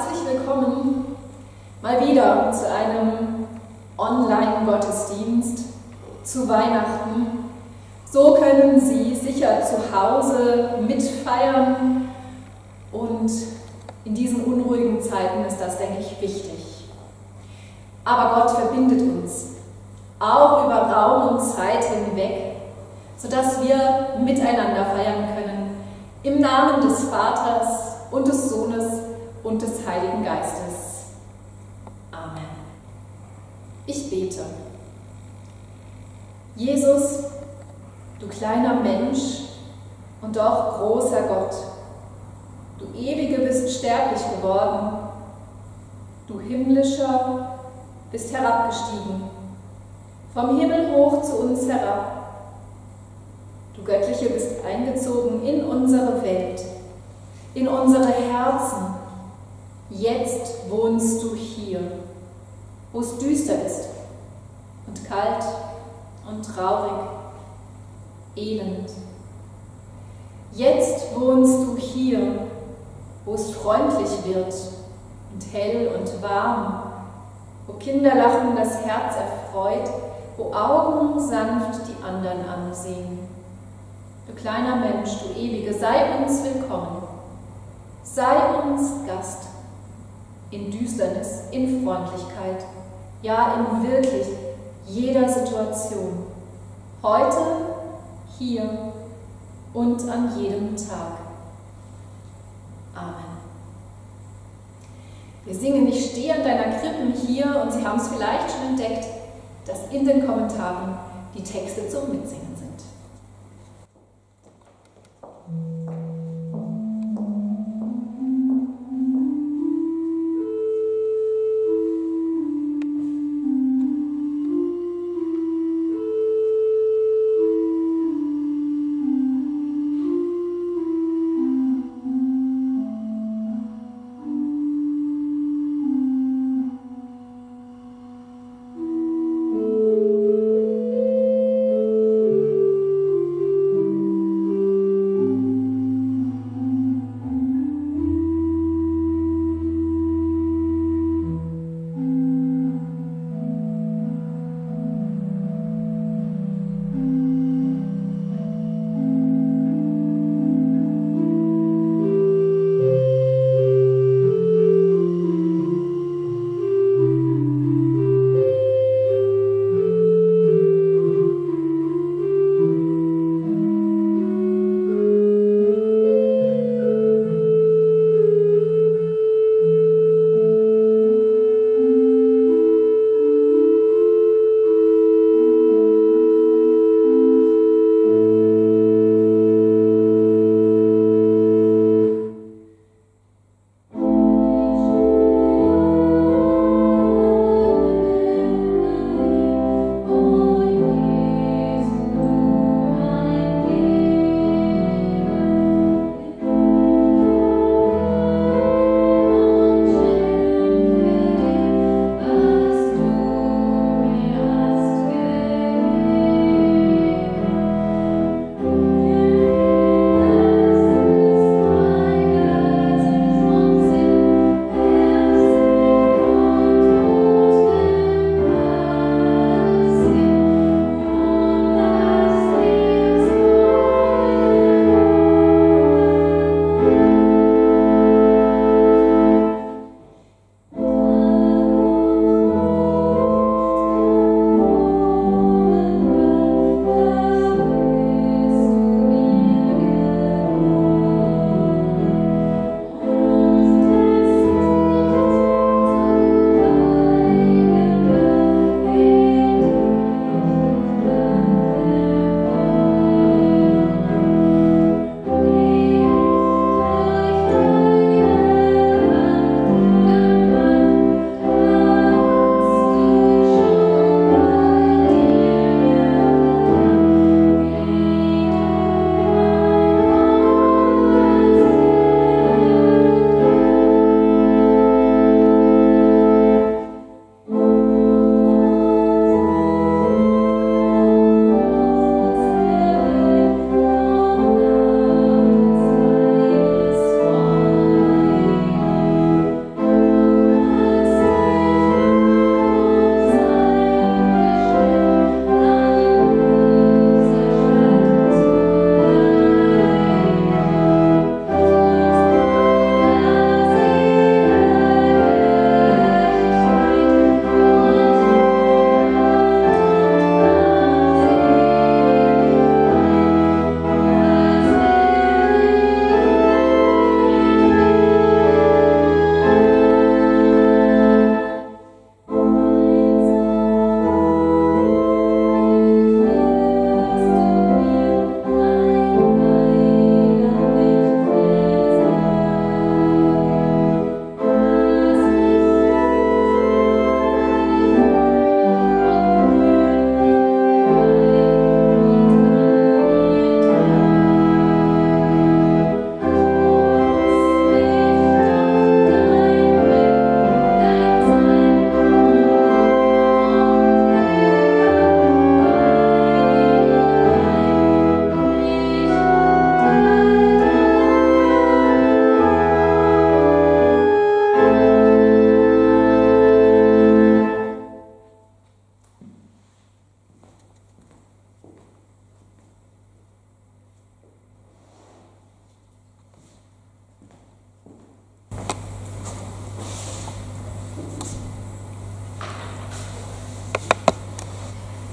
herzlich willkommen mal wieder zu einem Online-Gottesdienst zu Weihnachten. So können Sie sicher zu Hause mitfeiern und in diesen unruhigen Zeiten ist das, denke ich, wichtig. Aber Gott verbindet uns, auch über Raum und Zeit hinweg, sodass wir miteinander feiern können, im Namen des Vaters und des Sohnes und des Heiligen Geistes. Amen. Ich bete. Jesus, du kleiner Mensch und doch großer Gott, du Ewige bist sterblich geworden, du Himmlischer bist herabgestiegen, vom Himmel hoch zu uns herab. Du Göttliche bist eingezogen in unsere Welt, in unsere Herzen. Jetzt wohnst du hier, wo es düster ist und kalt und traurig, elend. Jetzt wohnst du hier, wo es freundlich wird und hell und warm, wo Kinder lachen, das Herz erfreut, wo Augen sanft die anderen ansehen. Du kleiner Mensch, du Ewige, sei uns willkommen, sei uns Gast, in Düsternis, in Freundlichkeit, ja in wirklich jeder Situation, heute, hier und an jedem Tag. Amen. Wir singen Ich stehe an deiner Krippen hier und Sie haben es vielleicht schon entdeckt, dass in den Kommentaren die Texte zum Mitsingen sind.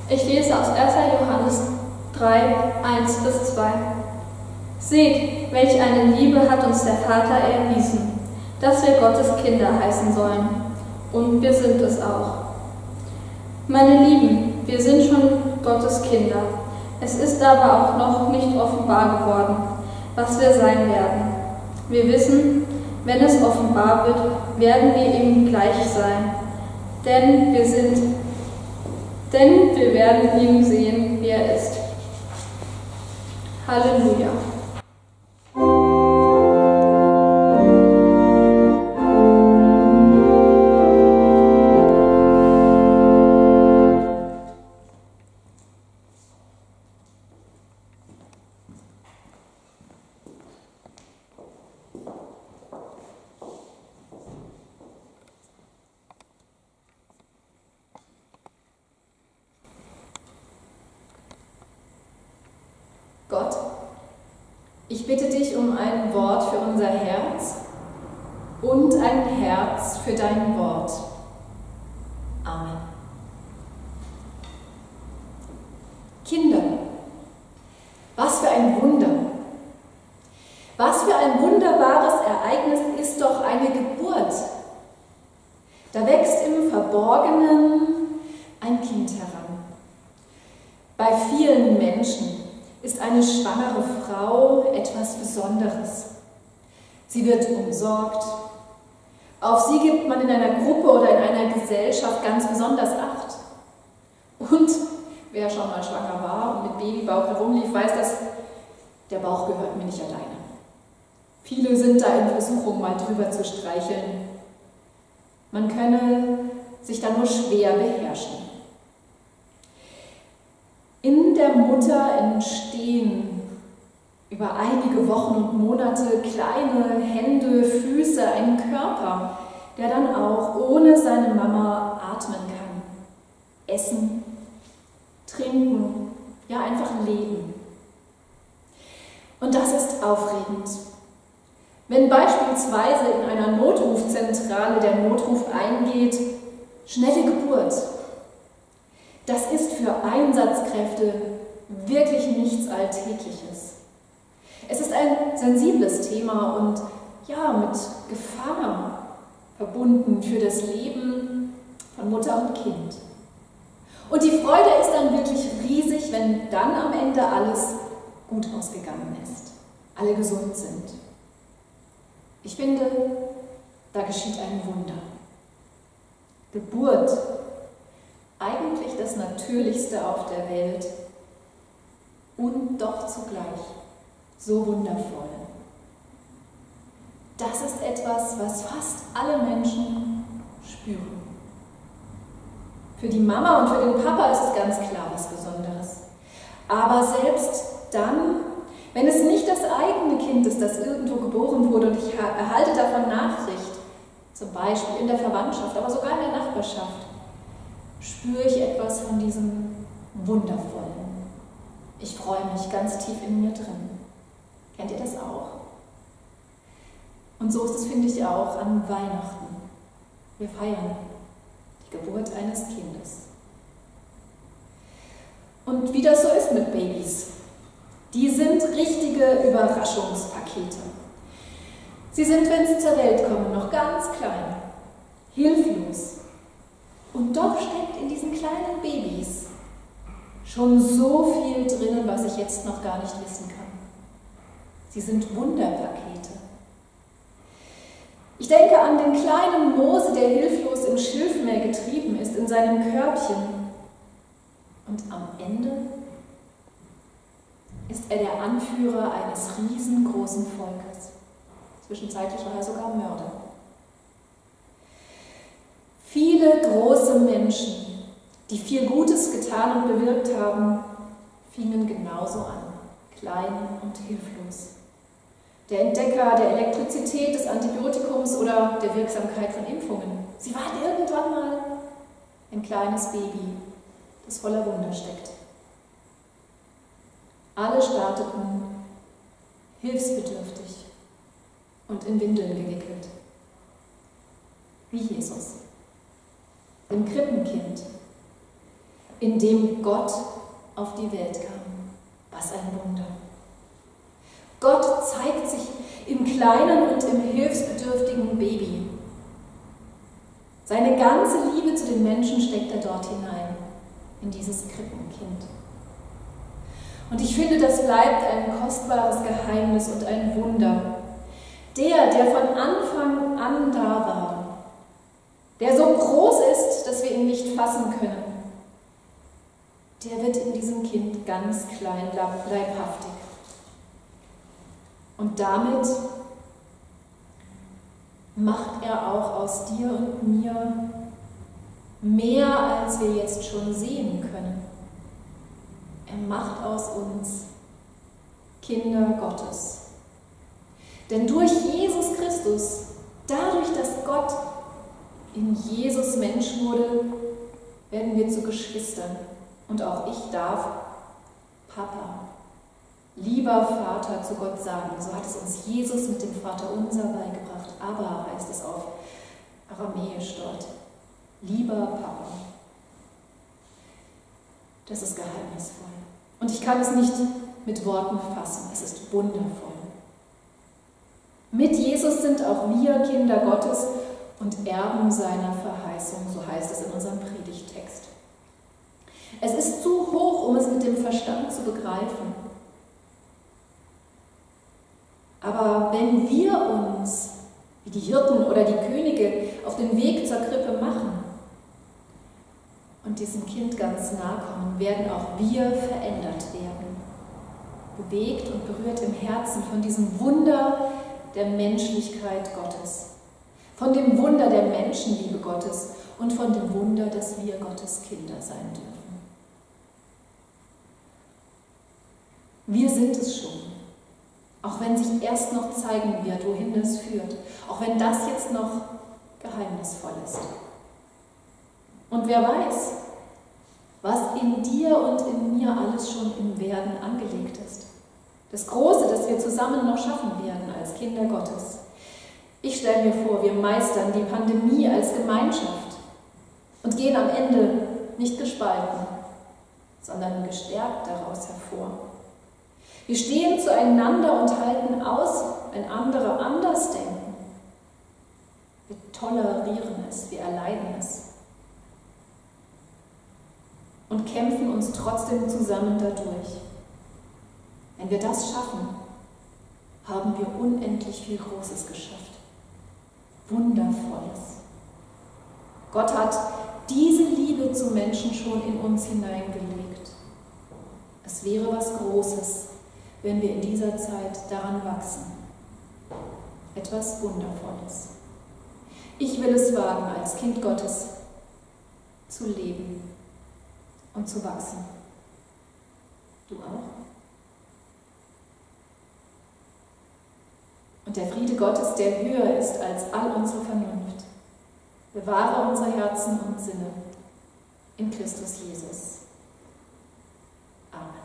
Ich lese aus 1. Johannes 3, 1-2. Seht, welch eine Liebe hat uns der Vater erwiesen, dass wir Gottes Kinder heißen sollen. Und wir sind es auch. Meine Lieben, wir sind schon Gottes Kinder. Es ist aber auch noch nicht offenbar geworden, was wir sein werden. Wir wissen, wenn es offenbar wird, werden wir ihm gleich sein. Denn wir werden ihn sehen, wie er ist. Halleluja. Gott, ich bitte dich um ein Wort für unser Herz und ein Herz für dein Wort. Amen. Kinder, was für ein Wunder! Was für ein wunderbares Ereignis ist doch eine Geburt! Da wächst im Verborgenen ein Kind heran. Bei vielen Menschen ist eine schwangere Frau etwas Besonderes. Sie wird umsorgt. Auf sie gibt man in einer Gruppe oder in einer Gesellschaft ganz besonders Acht. Und wer schon mal schwanger war und mit Babybauch herumlief, weiß, dass der Bauch gehört mir nicht alleine. Viele sind da in Versuchung, mal drüber zu streicheln. Man könne sich da nur schwer beherrschen. In der Mutter entstehen über einige Wochen und Monate kleine Hände, Füße, ein Körper, der dann auch ohne seine Mama atmen kann. Essen, trinken, ja einfach leben. Und das ist aufregend. Wenn beispielsweise in einer Notrufzentrale der Notruf eingeht, schnelle Geburt, das ist für Einsatzkräfte wirklich nichts Alltägliches. Es ist ein sensibles Thema und ja, mit Gefahr verbunden für das Leben von Mutter und Kind. Und die Freude ist dann wirklich riesig, wenn dann am Ende alles gut ausgegangen ist, alle gesund sind. Ich finde, da geschieht ein Wunder. Geburt, eigentlich das Natürlichste auf der Welt und doch zugleich so wundervoll. Das ist etwas, was fast alle Menschen spüren. Für die Mama und für den Papa ist es ganz klar was Besonderes. Aber selbst dann, wenn es nicht das eigene Kind ist, das irgendwo geboren wurde und ich erhalte davon Nachricht, zum Beispiel in der Verwandtschaft, aber sogar in der Nachbarschaft, spüre ich etwas von diesem Wundervollen. Ich freue mich ganz tief in mir drin. Kennt ihr das auch? Und so ist es, finde ich, auch an Weihnachten. Wir feiern die Geburt eines Kindes. Und wie das so ist mit Babys, die sind richtige Überraschungspakete. Sie sind, wenn sie zur Welt kommen, noch ganz klein, hilflos. Und doch steckt in diesen kleinen Babys schon so viel drinnen, was ich jetzt noch gar nicht wissen kann. Sie sind Wunderpakete. Ich denke an den kleinen Mose, der hilflos im Schilfmeer getrieben ist, in seinem Körbchen. Und am Ende ist er der Anführer eines riesengroßen Volkes. Zwischenzeitlich war er sogar Mörder. Viele große Menschen, die viel Gutes getan und bewirkt haben, fingen genauso an, klein und hilflos. Der Entdecker der Elektrizität, des Antibiotikums oder der Wirksamkeit von Impfungen. Sie waren irgendwann mal ein kleines Baby, das voller Wunder steckt. Alle starteten hilfsbedürftig und in Windeln gewickelt. Wie Jesus, dem Krippenkind. in dem Gott auf die Welt kam. Was ein Wunder! Gott zeigt sich im kleinen und im hilfsbedürftigen Baby. Seine ganze Liebe zu den Menschen steckt er dort hinein, in dieses Krippenkind. Und ich finde, das bleibt ein kostbares Geheimnis und ein Wunder. Der von Anfang an da war, der so groß ist, dass wir ihn nicht fassen können, der wird in diesem Kind ganz klein, leibhaftig. Und damit macht er auch aus dir und mir mehr, als wir jetzt schon sehen können. Er macht aus uns Kinder Gottes. Denn durch Jesus Christus, dadurch, dass Gott in Jesus Mensch wurde, werden wir zu Geschwistern. Und auch ich darf Papa, lieber Vater zu Gott sagen. So hat es uns Jesus mit dem Vater unser beigebracht. Abba heißt es auf Aramäisch dort. Lieber Papa. Das ist geheimnisvoll. Und ich kann es nicht mit Worten fassen. Es ist wundervoll. Mit Jesus sind auch wir Kinder Gottes und Erben seiner Verheißung, so heißt es in unserem Predigttext. Es ist zu hoch, um es mit dem Verstand zu begreifen. Aber wenn wir uns, wie die Hirten oder die Könige, auf den Weg zur Krippe machen und diesem Kind ganz nahe kommen, werden auch wir verändert werden. Bewegt und berührt im Herzen von diesem Wunder der Menschlichkeit Gottes, von dem Wunder der Menschenliebe Gottes und von dem Wunder, dass wir Gottes Kinder sein dürfen. Wir sind es schon, auch wenn sich erst noch zeigen wird, wohin es führt, auch wenn das jetzt noch geheimnisvoll ist. Und wer weiß, was in dir und in mir alles schon im Werden angelegt ist. Das Große, das wir zusammen noch schaffen werden als Kinder Gottes. Ich stelle mir vor, wir meistern die Pandemie als Gemeinschaft und gehen am Ende nicht gespalten, sondern gestärkt daraus hervor. Wir stehen zueinander und halten aus, wenn andere anders denken. Wir tolerieren es, wir erleiden es und kämpfen uns trotzdem zusammen dadurch. Wenn wir das schaffen, haben wir unendlich viel Großes geschafft. Wundervolles. Gott hat diese Liebe zum Menschen schon in uns hineingelegt. Es wäre was Großes, wenn wir in dieser Zeit daran wachsen. Etwas Wundervolles. Ich will es wagen, als Kind Gottes zu leben und zu wachsen. Du auch? Und der Friede Gottes, der höher ist als all unsere Vernunft, bewahre unsere Herzen und Sinne in Christus Jesus. Amen.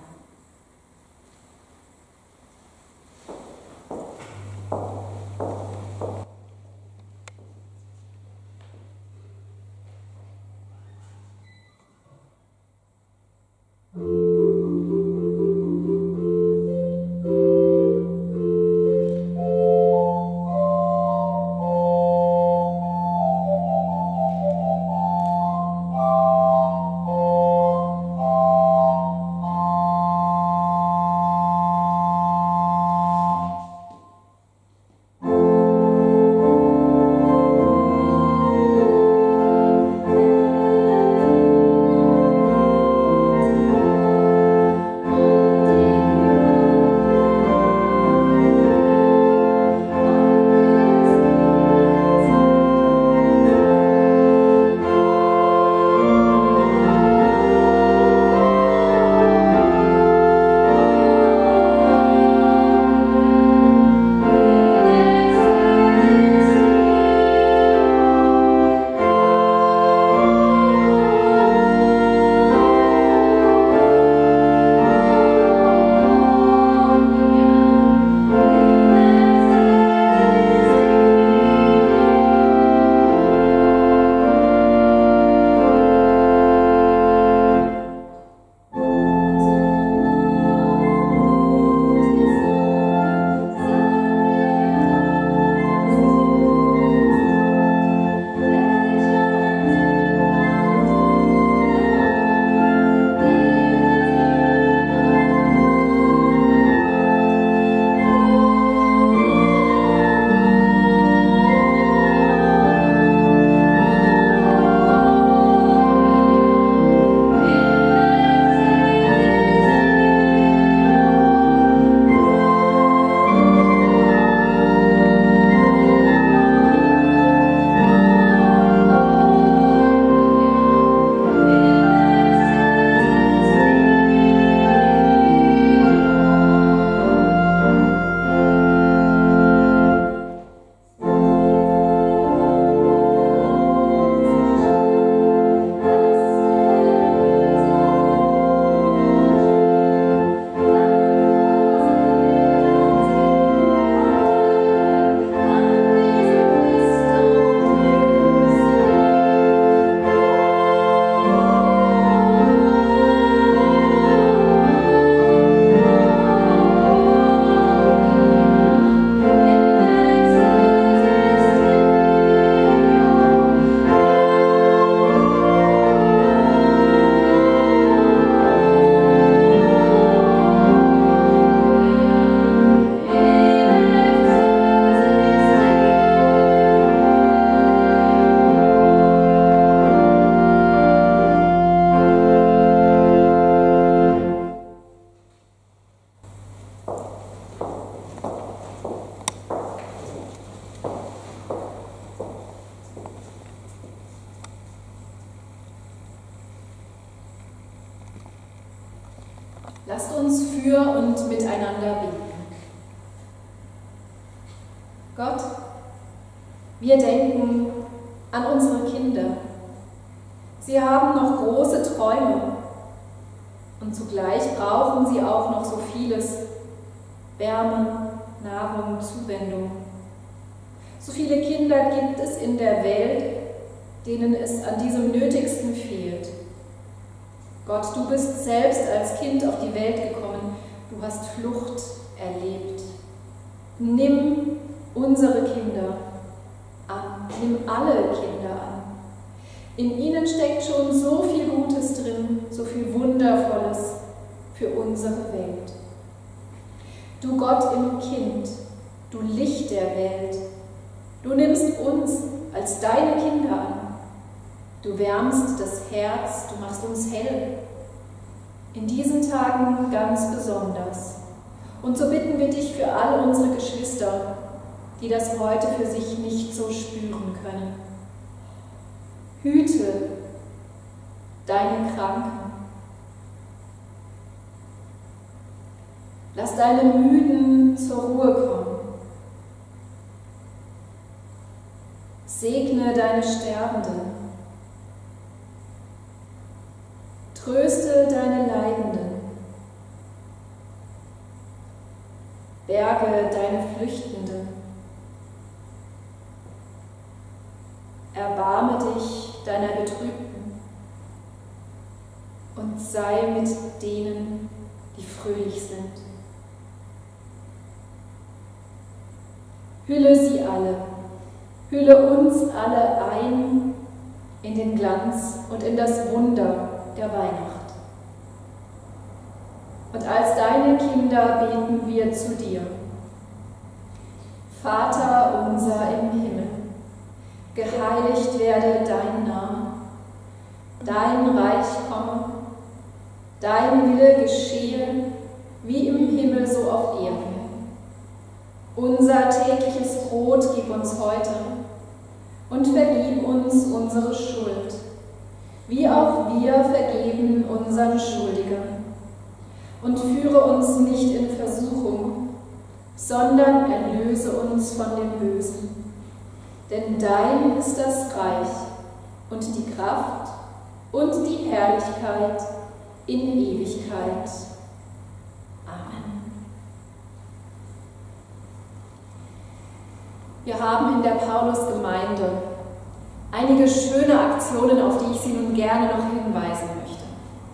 Lasst uns für und miteinander beten. Gott, wir denken an unsere Kinder. Sie haben noch große Träume und zugleich brauchen sie auch noch so vieles: Wärme, Nahrung, Zuwendung. So viele Kinder gibt es in der Welt, denen es an diesem Nötigsten fehlt. Gott, du bist selbst als Kind auf die Welt gekommen. Du hast Flucht erlebt. Nimm unsere Kinder an. Nimm alle Kinder an. In ihnen steckt schon so viel Gutes drin, so viel Wundervolles für unsere Welt. Du Gott im Kind, du Licht der Welt, du nimmst uns als deine Kinder an. Du wärmst das Herz, du machst uns hell. In diesen Tagen ganz besonders. Und so bitten wir dich für all unsere Geschwister, die das heute für sich nicht so spüren können. Hüte deine Kranken. Lass deine Müden zur Ruhe kommen. Segne deine Sterbenden. Tröste deine Leidenden. Berge deine Flüchtenden. Erbarme dich deiner Betrübten und sei mit denen, die fröhlich sind. Hülle sie alle, hülle uns alle ein in den Glanz und in das Wunder der Weihnacht. Und als deine Kinder beten wir zu dir. Vater unser im Himmel, geheiligt werde dein Name, dein Reich komme, dein Wille geschehe, wie im Himmel so auf Erden. Unser tägliches Brot gib uns heute und vergib uns unsere Schuld, wie auch wir vergeben unseren Schuldigern. Und führe uns nicht in Versuchung, sondern erlöse uns von dem Bösen. Denn dein ist das Reich und die Kraft und die Herrlichkeit in Ewigkeit. Amen. Wir haben in der Paulusgemeinde einige schöne Aktionen, auf die ich Sie nun gerne noch hinweisen möchte.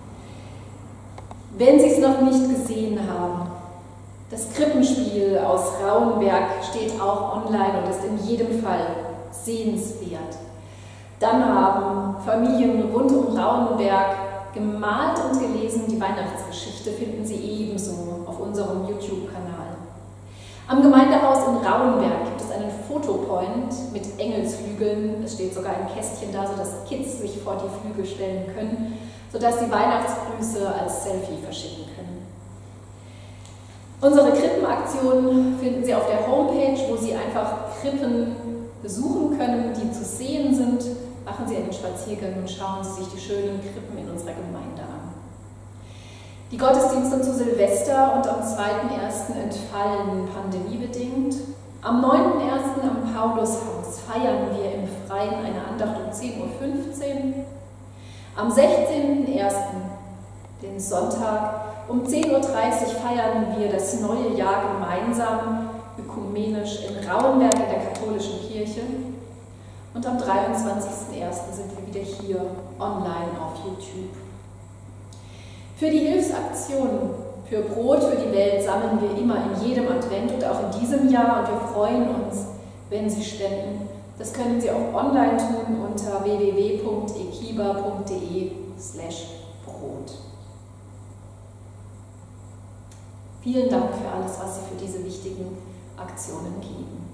Wenn Sie es noch nicht gesehen haben, das Krippenspiel aus Rauenberg steht auch online und ist in jedem Fall sehenswert. Dann haben Familien rund um Rauenberg gemalt und gelesen. Die Weihnachtsgeschichte finden Sie ebenso auf unserem YouTube-Kanal. Am Gemeindehaus in Rauenberg gibt es einen Fotopoint mit Engelsflügeln. Es steht sogar ein Kästchen da, sodass Kids sich vor die Flügel stellen können, sodass sie Weihnachtsgrüße als Selfie verschicken können. Unsere Krippenaktion finden Sie auf der Homepage, wo Sie einfach Krippen besuchen können, die zu sehen sind. Machen Sie einen Spaziergang und schauen Sie sich die schönen Krippen in unserer Gemeinde an. Die Gottesdienste zu Silvester und am 2.1. entfallen pandemiebedingt. Am 9.1. am Paulushaus feiern wir im Freien eine Andacht um 10.15 Uhr. Am 16.1., den Sonntag, um 10.30 Uhr feiern wir das neue Jahr gemeinsam, ökumenisch in Rauenberg in der katholischen Kirche. Und am 23.1. sind wir wieder hier online auf YouTube. Für die Hilfsaktion für Brot für die Welt sammeln wir immer in jedem Advent und auch in diesem Jahr. Und wir freuen uns, wenn Sie spenden. Das können Sie auch online tun unter www.ekiba.de/Brot. Vielen Dank für alles, was Sie für diese wichtigen Aktionen geben.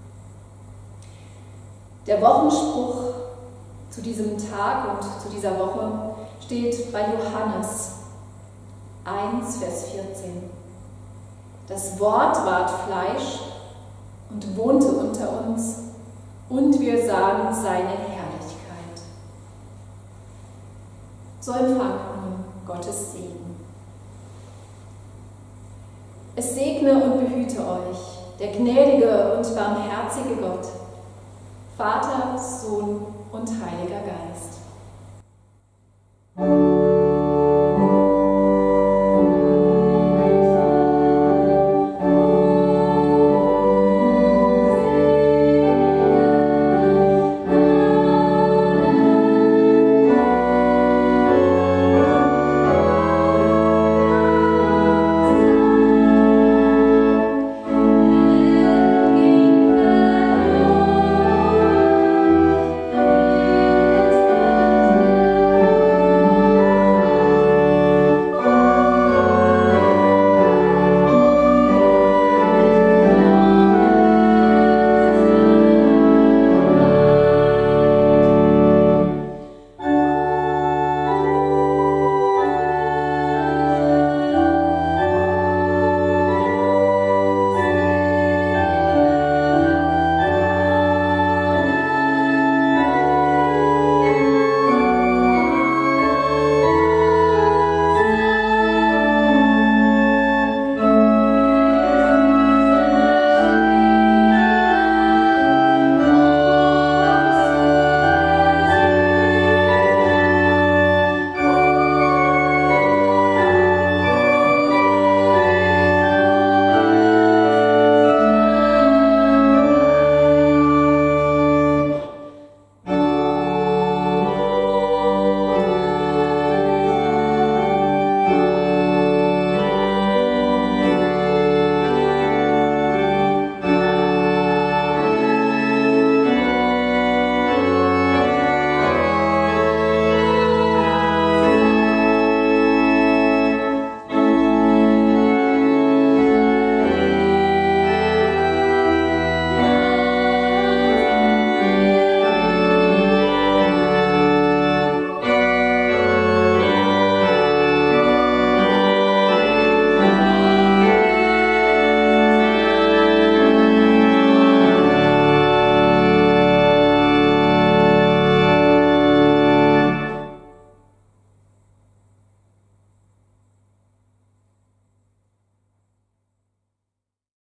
Der Wochenspruch zu diesem Tag und zu dieser Woche steht bei Johannes 1, Vers 14. Das Wort ward Fleisch und wohnte unter uns, und wir sahen seine Herrlichkeit. So empfangt nun Gottes Segen. Es segne und behüte euch, der gnädige und barmherzige Gott, Vater, Sohn und Heiliger Geist.